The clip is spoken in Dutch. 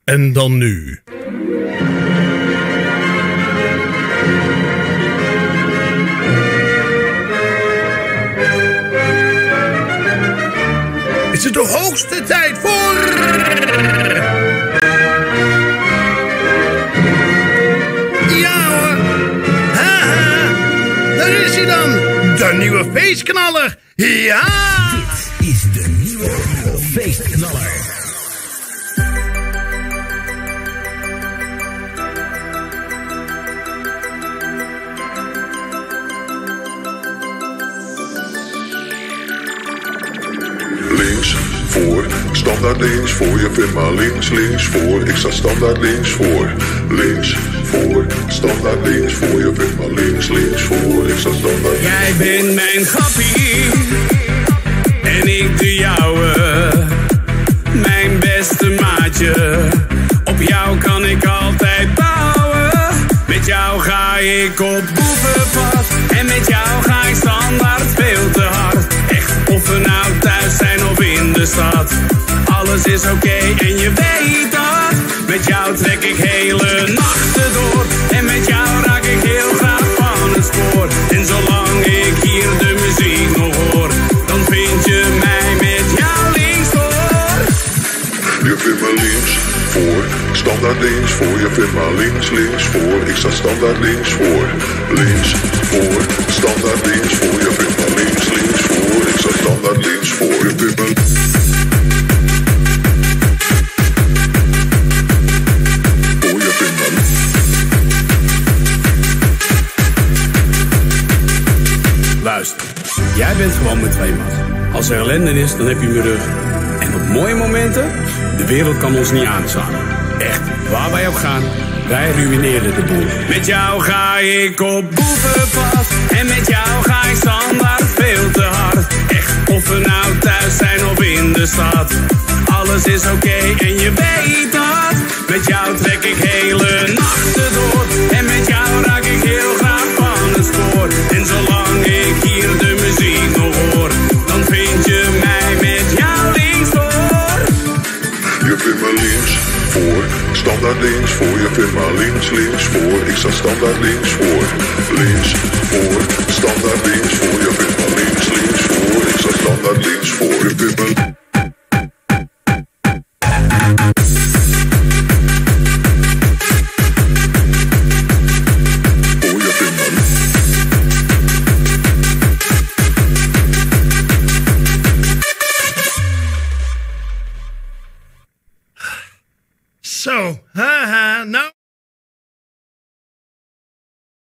En dan nu. Is het de hoogste tijd voor... Ja hoor. Haha. Daar is hij dan. De nieuwe feestknaller. Ja. Dit is de nieuwe feestknaller. Links voor, standaard links voor, je vindt maar links voor. Ik sta standaard links voor. Links voor, standaard links voor, je vindt maar links voor. Ik sta standaard. Jij bent mijn grappie en ik de jouwe, mijn beste maatje. Op jou kan ik altijd bouwen. Met jou ga ik op boevenpad en met jou ga ik standaard veel te hard. Echt, of we nou thuis zijn of in de stad, alles is oké en je weet dat. Met jou trek ik hele nachten door en met jou raak ik heel graag van het spoor. En zolang ik hier de muziek nog hoor, dan vind je mij met jou links voor. Je vindt me links voor, standaard links voor, je vindt maar links voor. Ik sta standaard links voor. Links voor, standaard links voor, je vindt maar links voor. Ik sta standaard links voor, je vindt me... Luister, jij bent gewoon met twee man. Als er ellende is, dan heb je mijn rug. En op mooie momenten, de wereld kan ons niet aanslaan. Echt, waar wij ook gaan, wij ruïneren de boel. Met jou ga ik op boevenpad en met jou ga ik standaard veel te hard. Echt, of we nou thuis zijn of in de stad, alles is oké en je weet dat. Met jou trek ik hele nachten door en met jou raak ik heel graag van het spoor. En zolang ik hier de muziek nog hoor, dan vind je mij met jou links voor. Je vindt me links voor, standaard links voor, je vindt maar links voor. Ik sta standaard links voor. Links voor, standaard links voor, je vindt maar links voor. Ik sta standaard links voor, je vindt me... Zo, haha, nou...